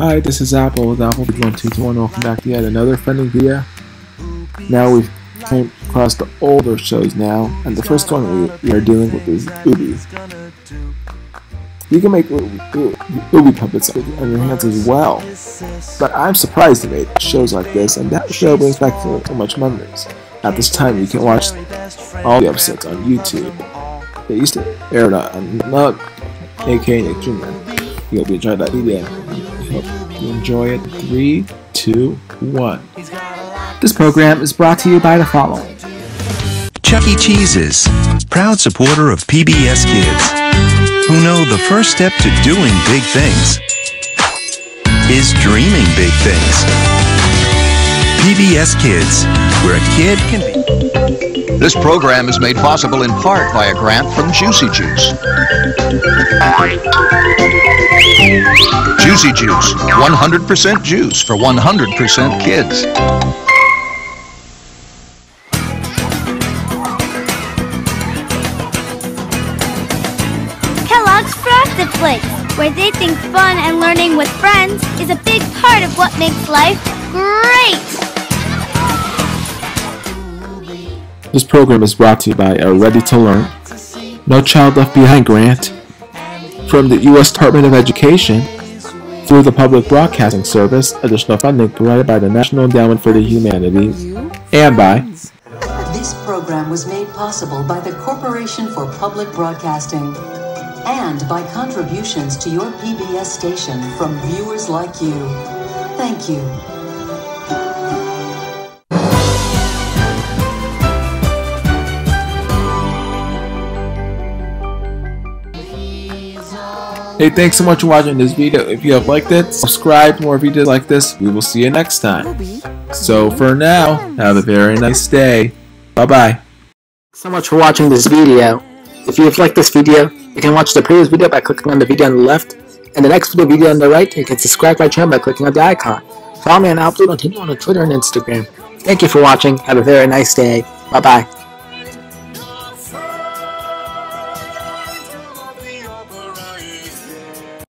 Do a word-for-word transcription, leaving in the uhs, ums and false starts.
Hi, this is Apple with Apple one two two one. Welcome back to yet another friendly video. Now we've came across the older shows now, and the first one we, we are dealing with is Oobi. You can make Oobi puppets on your hands as well, but I'm surprised they made shows like this, and that show brings back so, so much memories. At this time, you can watch all the episodes on YouTube. They used to air it on Nug, aka Nick Junior We hope you enjoyed that video. We hope you enjoy it. Three, two, one. This program is brought to you by the following. Chuck E. Cheese's, proud supporter of P B S Kids, who know the first step to doing big things is dreaming big things. P B S Kids, where a kid can be. This program is made possible in part by a grant from Juicy Juice. Juicy Juice, one hundred percent juice for one hundred percent kids. Kellogg's Frosted Flakes, where they think fun and learning with friends is a big part of what makes life great. This program is brought to you by a Ready to Learn, No Child Left Behind grant from the U S Department of Education through the Public Broadcasting Service, additional funding provided by the National Endowment for the Humanities, and by... This program was made possible by the Corporation for Public Broadcasting and by contributions to your P B S station from viewers like you. Thank you. Hey, thanks so much for watching this video. If you have liked it, subscribe for more videos like this. We will see you next time. So for now, have a very nice day. Bye-bye. So much for watching this video. If you have liked this video, you can watch the previous video by clicking on the video on the left, and the next video, video on the right. You can subscribe to my channel by clicking on the icon. Follow me on Upload on Twitter and Instagram. Thank you for watching. Have a very nice day. Bye-bye.